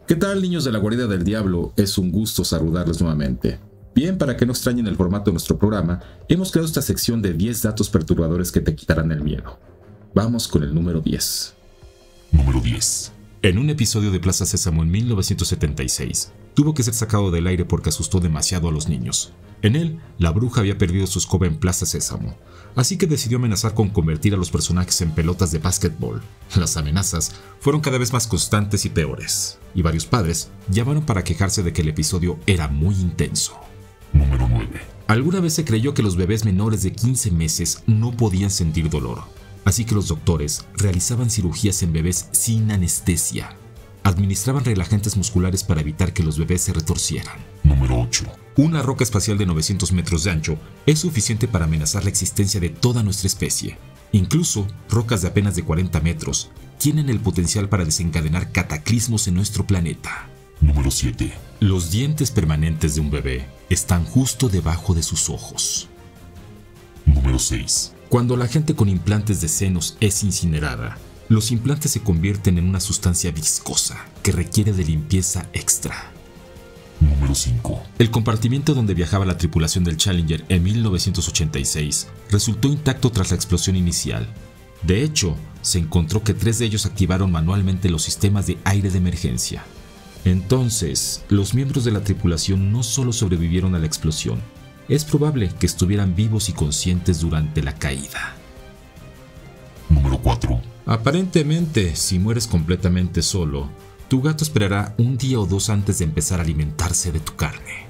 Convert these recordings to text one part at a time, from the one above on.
¿Qué tal, niños de la guarida del diablo? Es un gusto saludarles nuevamente. Bien, para que no extrañen el formato de nuestro programa, hemos creado esta sección de 10 datos perturbadores que te quitarán el miedo. Vamos con el número 10. Número 10. En un episodio de Plaza Sésamo en 1976, tuvo que ser sacado del aire porque asustó demasiado a los niños. En él, la bruja había perdido su escoba en Plaza Sésamo, así que decidió amenazar con convertir a los personajes en pelotas de básquetbol. Las amenazas fueron cada vez más constantes y peores, y varios padres llamaron para quejarse de que el episodio era muy intenso. Número 9. Alguna vez se creyó que los bebés menores de 15 meses no podían sentir dolor, así que los doctores realizaban cirugías en bebés sin anestesia. Administraban relajantes musculares para evitar que los bebés se retorcieran. Número 8. Una roca espacial de 900 metros de ancho es suficiente para amenazar la existencia de toda nuestra especie. Incluso rocas de apenas de 40 metros tienen el potencial para desencadenar cataclismos en nuestro planeta. Número 7. Los dientes permanentes de un bebé están justo debajo de sus ojos. Número 6. Cuando la gente con implantes de senos es incinerada, los implantes se convierten en una sustancia viscosa que requiere de limpieza extra. Número 5. El compartimiento donde viajaba la tripulación del Challenger en 1986 resultó intacto tras la explosión inicial. De hecho, se encontró que 3 de ellos activaron manualmente los sistemas de aire de emergencia. Entonces, los miembros de la tripulación no solo sobrevivieron a la explosión, es probable que estuvieran vivos y conscientes durante la caída. Número 4. Aparentemente, si mueres completamente solo, tu gato esperará un día o 2 antes de empezar a alimentarse de tu carne.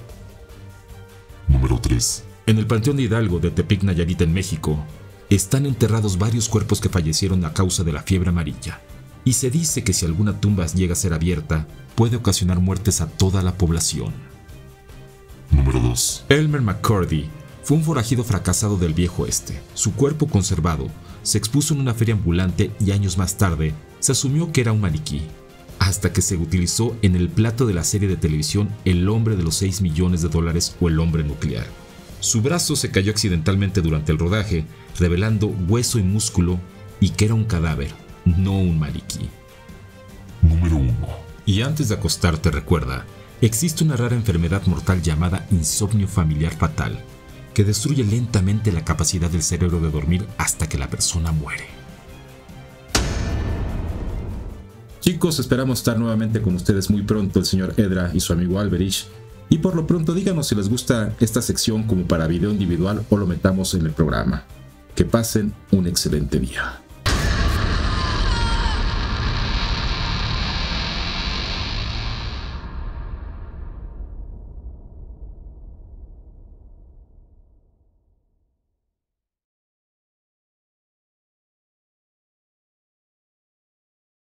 Número 3. En el Panteón de Hidalgo de Tepic, Nayarit, en México, están enterrados varios cuerpos que fallecieron a causa de la fiebre amarilla, y se dice que si alguna tumba llega a ser abierta, puede ocasionar muertes a toda la población. Número 2. Elmer McCurdy fue un forajido fracasado del Viejo Oeste. Su cuerpo conservado se expuso en una feria ambulante y años más tarde se asumió que era un maniquí, hasta que se utilizó en el plato de la serie de televisión El hombre de los 6 millones de dólares o El hombre nuclear. Su brazo se cayó accidentalmente durante el rodaje, revelando hueso y músculo y que era un cadáver, no un maniquí. Número 1. Y antes de acostarte, recuerda, existe una rara enfermedad mortal llamada insomnio familiar fatal, que destruye lentamente la capacidad del cerebro de dormir hasta que la persona muere. Chicos, esperamos estar nuevamente con ustedes muy pronto, el señor Edra y su amigo Alberich. Y por lo pronto díganos si les gusta esta sección como para video individual o lo metamos en el programa. Que pasen un excelente día.